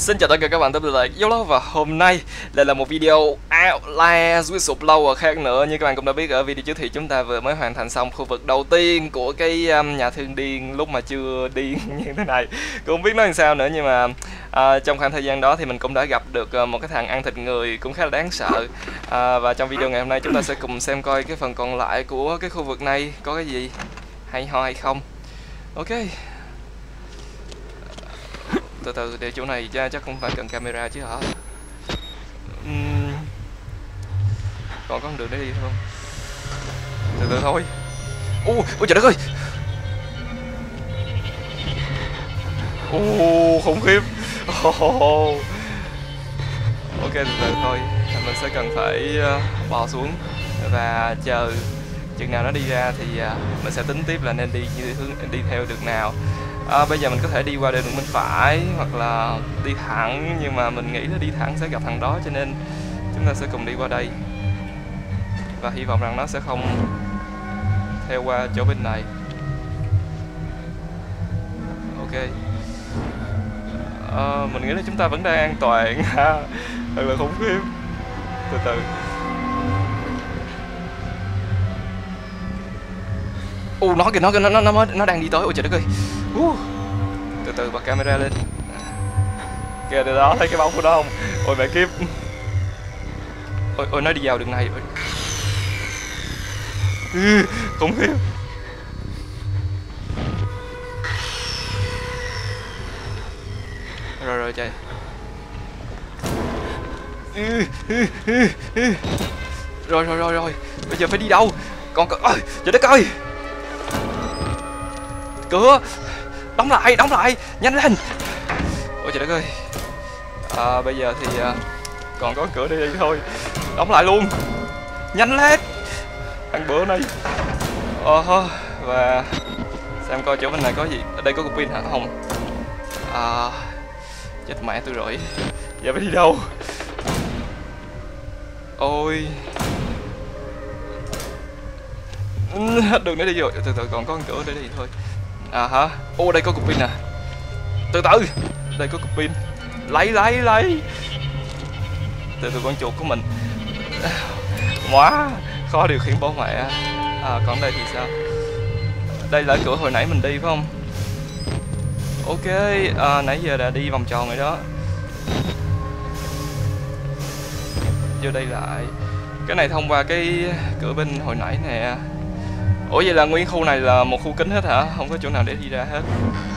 Xin chào tất cả các bạn, tôi là Yolo và hôm nay lại là một video Outlast with Flower khác nữa. Như các bạn cũng đã biết ở video trước thì chúng ta vừa mới hoàn thành xong khu vực đầu tiên của cái nhà thương điên lúc mà chưa điên như thế này. Cũng không biết nói làm sao nữa, nhưng mà trong khoảng thời gian đó thì mình cũng đã gặp được một cái thằng ăn thịt người cũng khá là đáng sợ. Và trong video ngày hôm nay chúng ta sẽ cùng xem coi cái phần còn lại của cái khu vực này có cái gì hay ho hay không. Ok. Từ từ, để chỗ này chắc cũng phải cần camera chứ hả? Còn có đường để đi không? Từ từ thôi. Ôi trời đất ơi. Khủng khiếp. Ok, từ từ thôi. Mình sẽ cần phải bò xuống và chờ chừng nào nó đi ra thì mình sẽ tính tiếp là nên đi theo đường nào. Bây giờ mình có thể đi qua đường bên phải hoặc là đi thẳng, nhưng mà mình nghĩ là đi thẳng sẽ gặp thằng đó, cho nên chúng ta sẽ cùng đi qua đây và hy vọng rằng nó sẽ không theo qua chỗ bên này. Ok. Mình nghĩ là chúng ta vẫn đang an toàn. Thật là khủng khiếp. Từ từ. Nó kìa, nó đang đi tới. Ôi trời đất ơi. Từ từ bật camera lên. Kìa, từ đó thấy cái bóng của nó không? Ôi mẹ kiếp. Ôi nó đi vào đường này. Khủng khiếp. Rồi trời. Rồi. Bây giờ phải đi đâu? Trời đất ơi. Cửa. Đóng lại, nhanh lên. Ôi trời đất ơi. Bây giờ thì còn có cửa để đi thôi. Đóng lại luôn. Nhanh lên. Thằng bữa này. Và xem coi chỗ bên này có gì. Ở đây có cục pin hả? Không. Chết mẹ tôi rồi. Giờ phải đi đâu? Ôi. Hết đường để đi rồi. Từ từ, còn có cửa để đi thôi. Hả? Đây có cục pin nè. Từ từ. Đây có cục pin. Lấy. Từ từ, con chuột của mình. Quá khó điều khiển bố mẹ. Còn đây thì sao? Đây là cửa hồi nãy mình đi phải không? Ok, nãy giờ đã đi vòng tròn rồi đó. Vô đây lại. Cái này thông qua cái cửa bên hồi nãy nè. Ủa vậy là nguyên khu này là một khu kính hết hả? Không có chỗ nào để đi ra hết.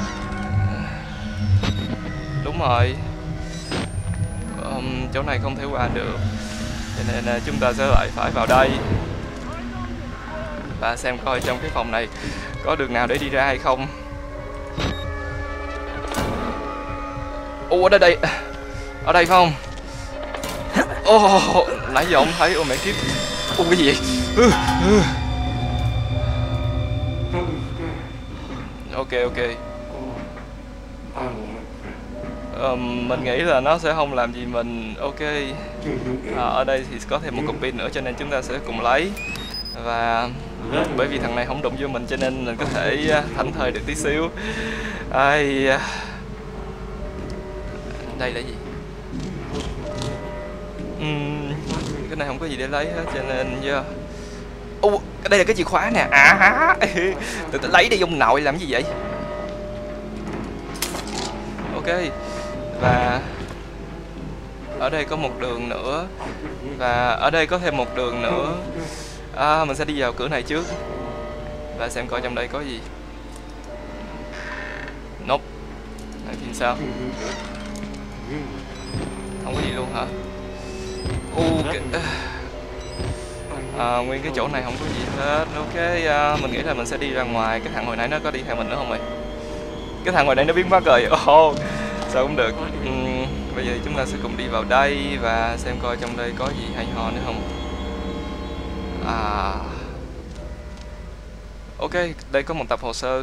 Đúng rồi. Chỗ này không thể qua được, cho nên chúng ta sẽ lại phải vào đây và xem coi trong cái phòng này có đường nào để đi ra hay không. Ở đây. Ở đây phải không? Nãy giờ không thấy. Mẹ kiếp. Cái gì vậy? Ok. Mình nghĩ là nó sẽ không làm gì mình. Ok. Ở đây thì có thêm một cục pin nữa, cho nên chúng ta sẽ cùng lấy. Và bởi vì thằng này không đụng vô mình cho nên mình có thể thảnh thơi được tí xíu. Đây là gì? Cái này không có gì để lấy hết, cho nên đây là cái chìa khóa nè. Từ từ lấy đi ông nội, làm gì vậy? Ok. Và ở đây có một đường nữa. Và ở đây có thêm một đường nữa. Mình sẽ đi vào cửa này trước và xem coi trong đây có gì. Nope. Này thì sao? Không có gì luôn hả? Nguyên cái chỗ này không có gì hết. Ok, mình nghĩ là mình sẽ đi ra ngoài. Cái thằng hồi nãy nó có đi theo mình nữa không vậy? Cái thằng hồi nãy nó biến mất rồi. Sao cũng được. Bây giờ chúng ta sẽ cùng đi vào đây và xem coi trong đây có gì hay ho nữa không. Ok, đây có một tập hồ sơ.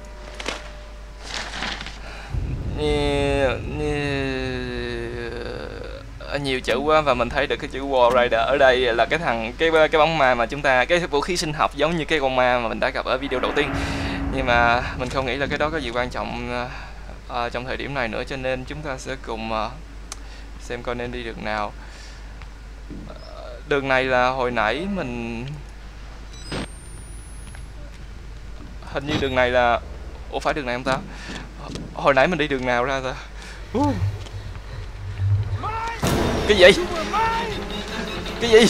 Nhiều chữ quá và mình thấy được cái chữ War Rider ở đây là cái bóng ma mà chúng ta, cái vũ khí sinh học giống như cái con ma mà mình đã gặp ở video đầu tiên. Nhưng mà mình không nghĩ là cái đó có gì quan trọng trong thời điểm này nữa, cho nên chúng ta sẽ cùng xem coi nên đi đường nào. Đường này là hồi nãy mình hình như đường này là phải đường này không ta? Hồi nãy mình đi đường nào ra ta? Cái gì? Cái gì?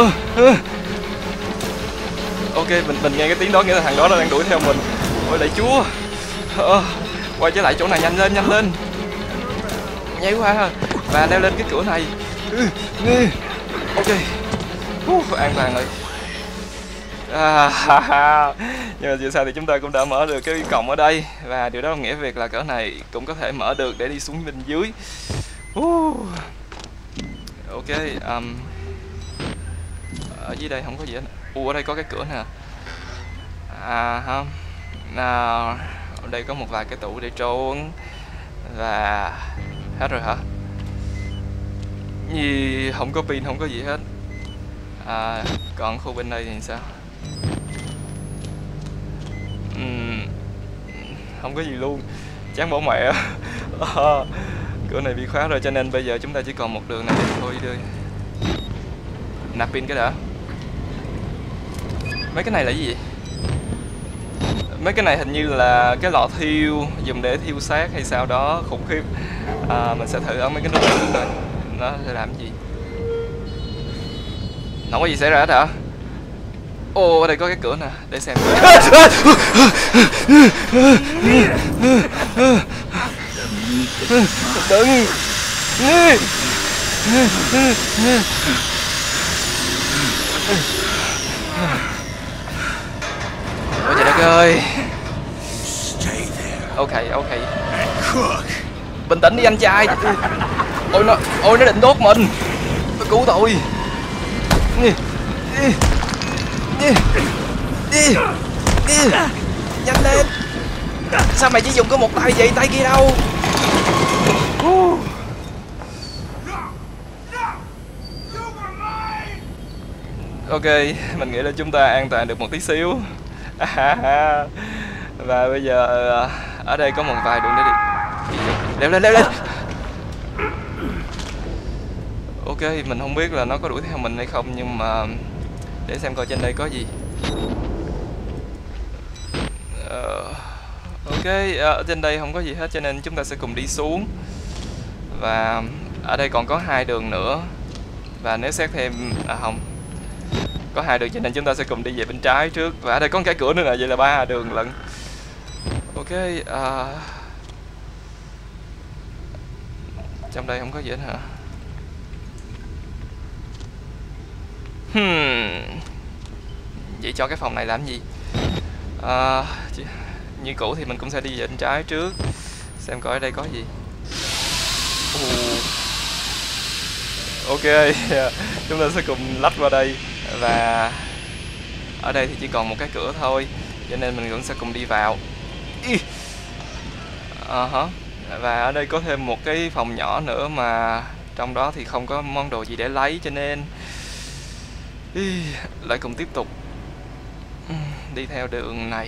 Ok, mình nghe cái tiếng đó, nghĩa là thằng đó nó đang đuổi theo mình. Ôi lạy chúa. Quay trở lại chỗ này, nhanh lên, nhanh lên. Nhảy qua và leo lên cái cửa này. Ok. An toàn rồi. Nhưng mà dù sao thì chúng ta cũng đã mở được cái cổng ở đây, và điều đó nghĩa việc là cỡ này cũng có thể mở được để đi xuống bên dưới. Ok, ở dưới đây không có gì hết. Ở đây có cái cửa nè. Không. Nào, ở đây có một vài cái tủ để trốn. Và hết rồi hả? Gì không có pin, không có gì hết. Còn khu bên đây thì sao? Không có gì luôn. Chán bỏ mẹ. Cửa này bị khóa rồi, cho nên bây giờ chúng ta chỉ còn một đường này để thôi đi. Nạp pin cái đã. Mấy cái này là gì vậy? Mấy cái này hình như là cái lò thiêu dùng để thiêu xác hay sao đó, khủng khiếp. Mình sẽ thử ở mấy cái nút này coi nó sẽ làm gì. Không có gì xảy ra hết hả? Ở đây có cái cửa nè, để xem. Đừng. Ôi trời đất ơi. Ok. Bình tĩnh đi anh trai. Ôi nó định đốt mình. Cứu tôi. Nhanh lên. Sao mày chỉ dùng có một tay vậy, tay kia đâu? Ok, mình nghĩ là chúng ta an toàn được một tí xíu. Và bây giờ ở đây có một vài đường để đi. Leo lên. Ok, mình không biết là nó có đuổi theo mình hay không, nhưng mà để xem coi trên đây có gì. Ok, ở trên đây không có gì hết, cho nên chúng ta sẽ cùng đi xuống. Và ở đây còn có 2 đường nữa. Và nếu xét thêm không, có 2 đường, cho nên chúng ta sẽ cùng đi về bên trái trước. Và ở đây có một cái cửa nữa nè, vậy là 3 đường lận. Ok, trong đây không có gì hết hả? Vậy cho cái phòng này làm gì? Như cũ thì mình cũng sẽ đi về bên trái trước, xem coi ở đây có gì. Ok, chúng ta sẽ cùng lách qua đây. Và ở đây thì chỉ còn một cái cửa thôi, cho nên mình cũng sẽ cùng đi vào. Và ở đây có thêm một cái phòng nhỏ nữa, mà trong đó thì không có món đồ gì để lấy, cho nên lại cùng tiếp tục đi theo đường này.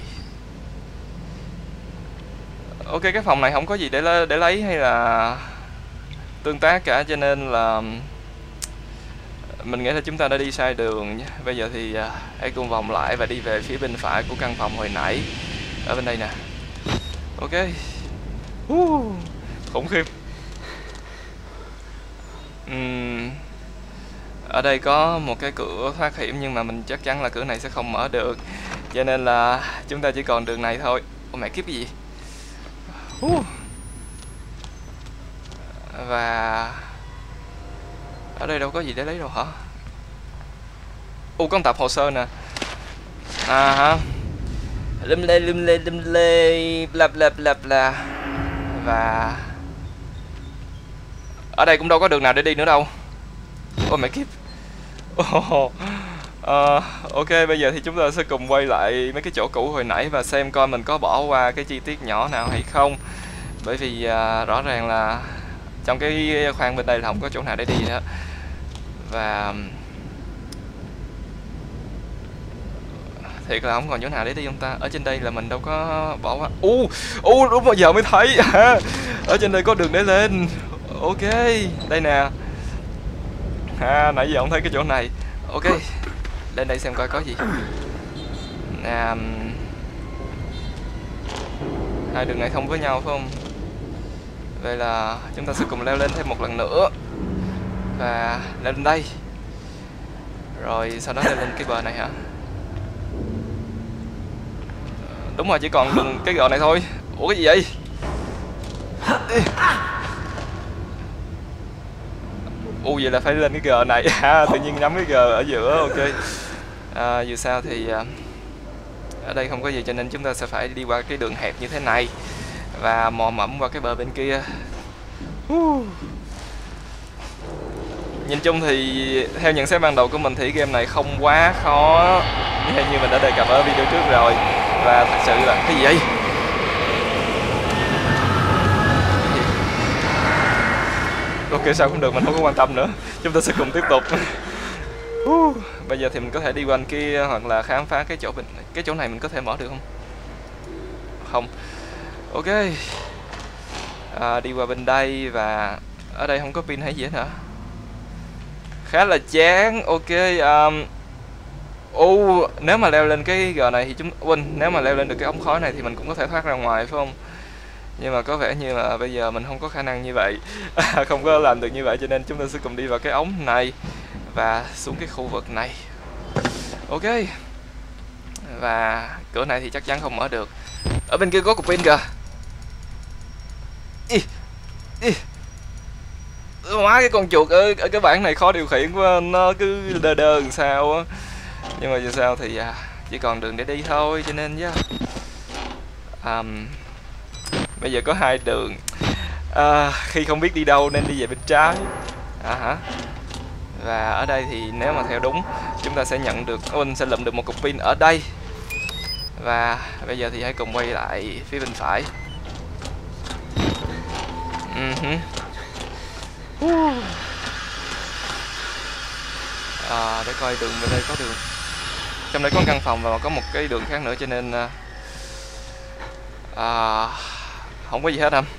Ok, cái phòng này không có gì để lấy hay là tương tác cả, cho nên là mình nghĩ là chúng ta đã đi sai đường. Bây giờ thì hãy cùng vòng lại và đi về phía bên phải của căn phòng hồi nãy, ở bên đây nè. Ok. Khủng khiếp. Ở đây có một cái cửa thoát hiểm, nhưng mà mình chắc chắn là cửa này sẽ không mở được, cho nên là chúng ta chỉ còn đường này thôi. Ôi mẹ kiếp gì. Và ở đây đâu có gì để lấy đâu hả? Có một tập hồ sơ nè. Lum lê bla. Và ở đây cũng đâu có đường nào để đi nữa đâu. Ôi mẹ kiếp. Ok, bây giờ thì chúng ta sẽ cùng quay lại mấy cái chỗ cũ hồi nãy và xem coi mình có bỏ qua cái chi tiết nhỏ nào hay không. Bởi vì rõ ràng là trong cái khoang bên đây là không có chỗ nào để đi nữa. Và thiệt là không còn chỗ nào để đi không ta? Ở trên đây là mình đâu có bỏ qua. Đúng bây giờ mới thấy. Ở trên đây có đường để lên. Ok, đây nè. Nãy giờ không thấy cái chỗ này. Ok, lên đây xem coi có gì. Hai đường này thông với nhau phải không? Vậy là chúng ta sẽ cùng leo lên thêm một lần nữa. Và leo lên đây. Rồi sau đó leo lên cái bờ này hả? Đúng rồi, chỉ còn đường cái gờ này thôi. Ủa cái gì vậy? Vậy là phải lên cái gờ này. Tự nhiên nhắm cái gờ ở giữa. Ok. Dù sao thì ở đây không có gì cho nên chúng ta sẽ phải đi qua cái đường hẹp như thế này và mò mẫm qua cái bờ bên kia. Nhìn chung thì theo nhận xét ban đầu của mình thì game này không quá khó như mình đã đề cập ở video trước rồi. Và thật sự là cái gì vậy? Ok, sao cũng được, mình không có quan tâm nữa. Chúng ta sẽ cùng tiếp tục. Bây giờ thì mình có thể đi quanh kia hoặc là khám phá cái chỗ bên cái chỗ này mình có thể mở được không? Không. Ok. Đi qua bên đây và ở đây không có pin hay gì hết hả? Khá là chán. Ok. Nếu mà leo lên cái gờ này thì nếu mà leo lên được cái ống khói này thì mình cũng có thể thoát ra ngoài phải không? Nhưng mà có vẻ như là bây giờ mình không có khả năng như vậy. Không có làm được như vậy cho nên chúng ta sẽ cùng đi vào cái ống này và xuống cái khu vực này. Ok. Và cửa này thì chắc chắn không mở được. Ở bên kia có cục pin kìa. Má, cái con chuột ở cái bảng này khó điều khiển quá, nó cứ đơ làm sao á. Nhưng mà dù sao thì chỉ còn đường để đi thôi cho nên bây giờ có hai đường. Khi không biết đi đâu nên đi về bên trái. Và ở đây thì nếu mà theo đúng chúng ta sẽ nhận được sẽ lượm được một cục pin ở đây. Và bây giờ thì hãy cùng quay lại phía bên phải. Để coi đường bên đây có đường. Trong đây có căn phòng và có một cái đường khác nữa cho nên không có gì hết anh.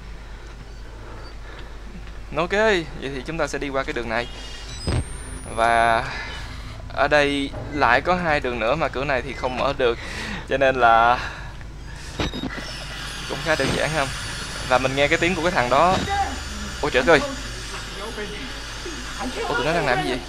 Ok, vậy thì chúng ta sẽ đi qua cái đường này. Và ở đây lại có hai đường nữa mà cửa này thì không mở được cho nên là cũng khá đơn giản không. Và mình nghe cái tiếng của cái thằng đó. Ôi trời ơi. Tụi nó đang làm cái gì?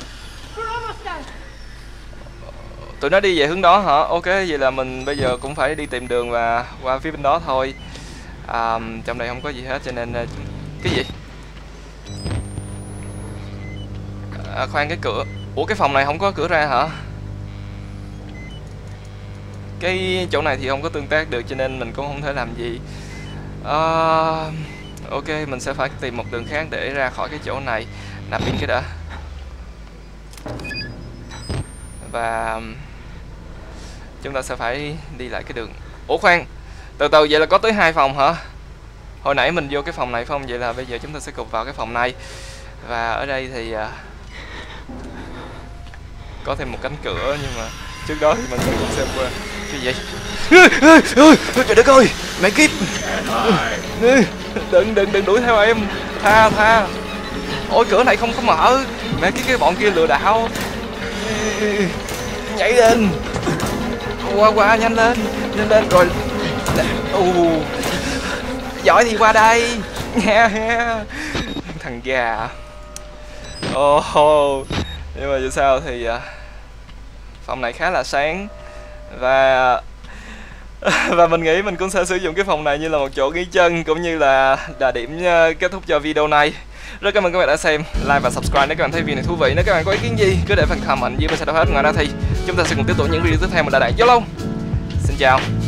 Tụi nó đi về hướng đó hả? Ok, vậy là mình bây giờ cũng phải đi tìm đường và qua phía bên đó thôi. Trong đây không có gì hết cho nên cái gì? Khoan, cái cửa. Ủa cái phòng này không có cửa ra hả? Cái chỗ này thì không có tương tác được cho nên mình cũng không thể làm gì. Ok, mình sẽ phải tìm một đường khác để ra khỏi cái chỗ này. Nạp pin cái đã. Và chúng ta sẽ phải đi lại cái đường. Ủa khoan, từ từ, vậy là có tới 2 phòng hả? Hồi nãy mình vô cái phòng này phải không? Vậy là bây giờ chúng ta sẽ cùng vào cái phòng này. Và ở đây thì có thêm một cánh cửa nhưng mà trước đó thì mình sẽ cùng xem qua cái gì. Trời đất ơi, mẹ kiếp. Đừng đuổi theo em. Tha. Ôi cửa này không có mở. Mẹ cái bọn kia lừa đảo. Nhảy lên. Qua nhanh lên rồi. Giỏi thì qua đây. Thằng già. Nhưng mà dù sao thì phòng này khá là sáng và mình nghĩ mình cũng sẽ sử dụng cái phòng này như là một chỗ nghỉ chân cũng như là điểm kết thúc cho video này. Rất cảm ơn các bạn đã xem, like và subscribe nếu các bạn thấy video này thú vị. Nếu các bạn có ý kiến gì cứ để phần comment dưới bên sau đó hết. Ngoài ra thì chúng ta sẽ cùng tiếp tục những video tiếp theo. Mình là Đại YOLO. Xin chào.